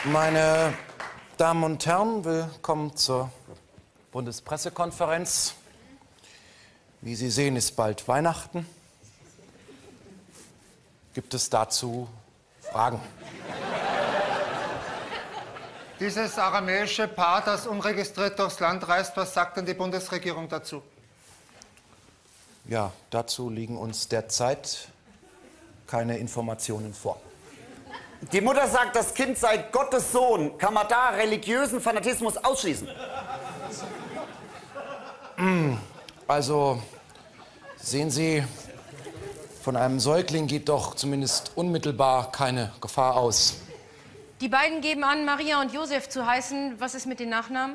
Meine Damen und Herren, willkommen zur Bundespressekonferenz. Wie Sie sehen, ist bald Weihnachten. Gibt es dazu Fragen? Dieses aramäische Paar, das unregistriert durchs Land reist, was sagt denn die Bundesregierung dazu? Ja, dazu liegen uns derzeit keine Informationen vor. Die Mutter sagt, das Kind sei Gottes Sohn. Kann man da religiösen Fanatismus ausschließen? Also, sehen Sie, von einem Säugling geht doch zumindest unmittelbar keine Gefahr aus. Die beiden geben an, Maria und Josef zu heißen. Was ist mit den Nachnamen?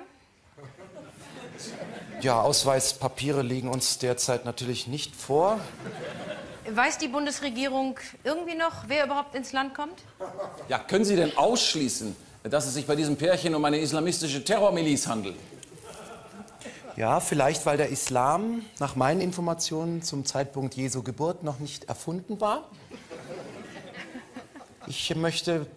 Ja, Ausweispapiere liegen uns derzeit natürlich nicht vor. Weiß die Bundesregierung irgendwie noch, wer überhaupt ins Land kommt? Ja, können Sie denn ausschließen, dass es sich bei diesem Pärchen um eine islamistische Terrormiliz handelt? Ja, vielleicht, weil der Islam nach meinen Informationen zum Zeitpunkt Jesu Geburt noch nicht erfunden war. Ich möchte...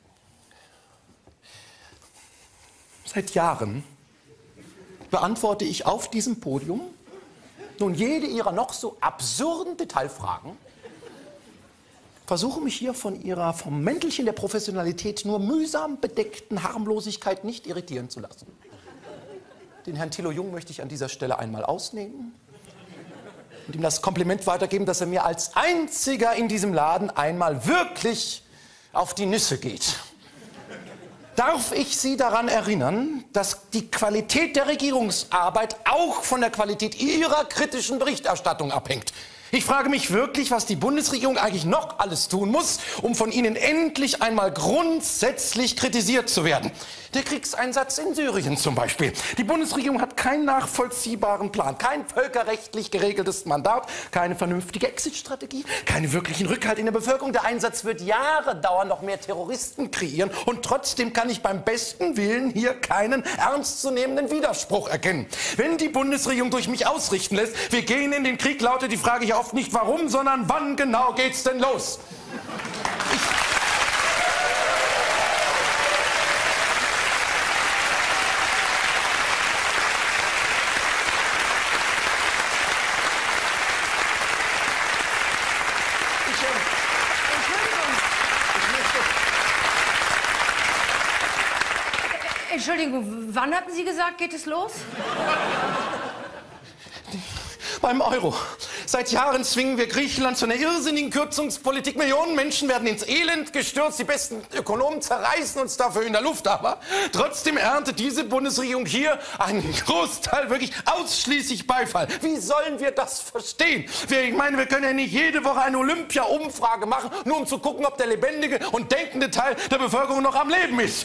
Seit Jahren beantworte ich auf diesem Podium nun jede Ihrer noch so absurden Detailfragen, versuche mich hier von Ihrer vom Mäntelchen der Professionalität nur mühsam bedeckten Harmlosigkeit nicht irritieren zu lassen. Den Herrn Thilo Jung möchte ich an dieser Stelle einmal ausnehmen und ihm das Kompliment weitergeben, dass er mir als einziger in diesem Laden einmal wirklich auf die Nüsse geht. Darf ich Sie daran erinnern, dass die Qualität der Regierungsarbeit auch von der Qualität Ihrer kritischen Berichterstattung abhängt? Ich frage mich wirklich, was die Bundesregierung eigentlich noch alles tun muss, um von Ihnen endlich einmal grundsätzlich kritisiert zu werden. Der Kriegseinsatz in Syrien zum Beispiel. Die Bundesregierung hat keinen nachvollziehbaren Plan, kein völkerrechtlich geregeltes Mandat, keine vernünftige Exit-Strategie, keinen wirklichen Rückhalt in der Bevölkerung. Der Einsatz wird Jahre dauern, noch mehr Terroristen kreieren. Und trotzdem kann ich beim besten Willen hier keinen ernstzunehmenden Widerspruch erkennen. Wenn die Bundesregierung durch mich ausrichten lässt, wir gehen in den Krieg, lautet die Frage ja oft nicht warum, sondern wann genau geht's denn los? Entschuldigung, wann hatten Sie gesagt, geht es los? Beim Euro. Seit Jahren zwingen wir Griechenland zu einer irrsinnigen Kürzungspolitik. Millionen Menschen werden ins Elend gestürzt. Die besten Ökonomen zerreißen uns dafür in der Luft. Aber trotzdem erntet diese Bundesregierung hier einen Großteil wirklich ausschließlich Beifall. Wie sollen wir das verstehen? Ich meine, wir können ja nicht jede Woche eine Olympia-Umfrage machen, nur um zu gucken, ob der lebendige und denkende Teil der Bevölkerung noch am Leben ist.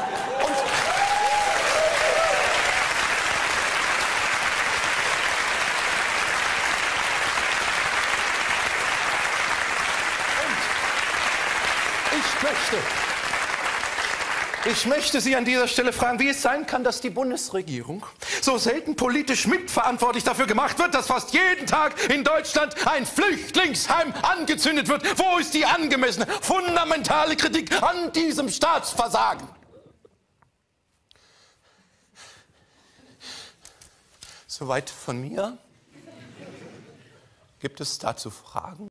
Ich möchte Sie an dieser Stelle fragen, wie es sein kann, dass die Bundesregierung so selten politisch mitverantwortlich dafür gemacht wird, dass fast jeden Tag in Deutschland ein Flüchtlingsheim angezündet wird. Wo ist die angemessene, fundamentale Kritik an diesem Staatsversagen? Soweit von mir. Gibt es dazu Fragen?